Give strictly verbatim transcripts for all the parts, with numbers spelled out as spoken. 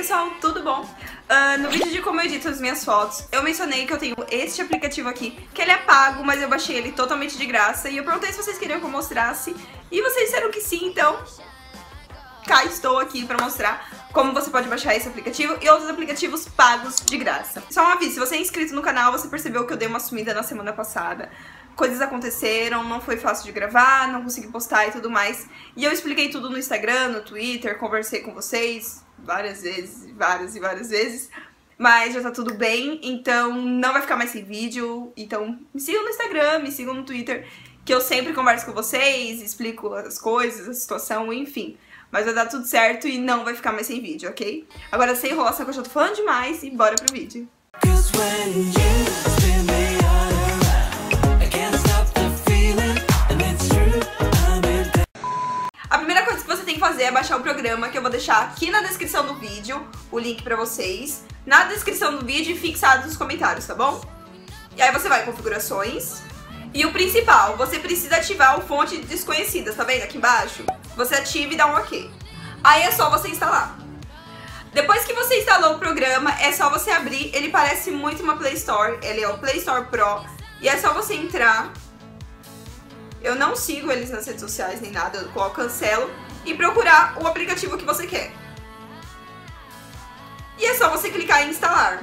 pessoal, tudo bom? Uh, no vídeo de como eu edito as minhas fotos, eu mencionei que eu tenho este aplicativo aqui, que ele é pago, mas eu baixei ele totalmente de graça. E eu perguntei se vocês queriam que eu mostrasse, e vocês disseram que sim, então cá estou aqui pra mostrar como você pode baixar esse aplicativo e outros aplicativos pagos de graça. Só um aviso, se você é inscrito no canal, você percebeu que eu dei uma sumida na semana passada. Coisas aconteceram, não foi fácil de gravar, não consegui postar e tudo mais. E eu expliquei tudo no Instagram, no Twitter, conversei com vocês várias vezes, várias e várias vezes. Mas já tá tudo bem, então não vai ficar mais sem vídeo. Então me sigam no Instagram, me sigam no Twitter, que eu sempre converso com vocês, explico as coisas, a situação, enfim. Mas vai dar tudo certo e não vai ficar mais sem vídeo, ok? Agora sem enrolação, que eu já tô falando demais, e bora pro vídeo. A primeira coisa que você tem que fazer é baixar o programa, que eu vou deixar aqui na descrição do vídeo, o link pra vocês, na descrição do vídeo e fixado nos comentários, tá bom? E aí você vai em configurações, e o principal, você precisa ativar o fonte desconhecidas, tá vendo aqui embaixo? Você ativa e dá um ok. Aí é só você instalar. Depois que você instalou o programa, é só você abrir, ele parece muito uma Play Store, ele é o Play Store Pro, e é só você entrar. Eu não sigo eles nas redes sociais nem nada, eu coloco cancelo e procurar o aplicativo que você quer. E é só você clicar em instalar.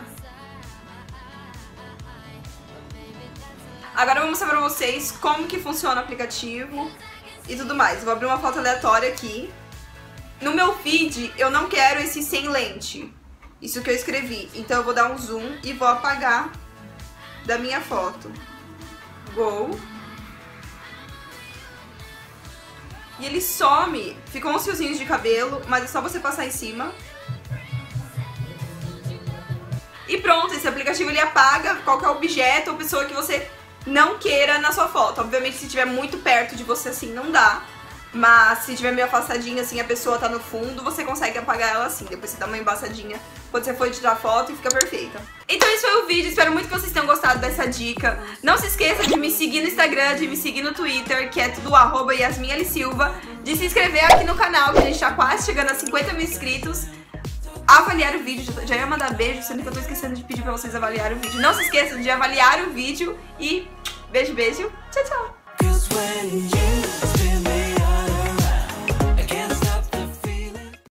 Agora eu vou mostrar pra vocês como que funciona o aplicativo e tudo mais. Eu vou abrir uma foto aleatória aqui. No meu feed eu não quero esse sem lente, isso que eu escrevi. Então eu vou dar um zoom e vou apagar da minha foto. Go. E ele some, ficam uns fiozinhos de cabelo, mas é só você passar em cima. E pronto, esse aplicativo ele apaga qualquer objeto ou pessoa que você não queira na sua foto. Obviamente se estiver muito perto de você assim não dá, mas se estiver meio afastadinha assim, a pessoa tá no fundo, você consegue apagar ela assim. Depois você dá uma embaçadinha quando você for tirar foto e fica perfeita. Então esse foi o vídeo, espero muito que vocês tenham gostado dessa dica. Não se esqueça de me seguir no Instagram, de me seguir no Twitter, que é tudo arroba Yasmin L Silva, de se inscrever aqui no canal, que a gente tá quase chegando a cinquenta mil inscritos. Avaliar o vídeo, já ia mandar beijo, sendo que eu tô esquecendo de pedir pra vocês avaliarem o vídeo. Não se esqueçam de avaliar o vídeo e beijo, beijo, tchau, tchau!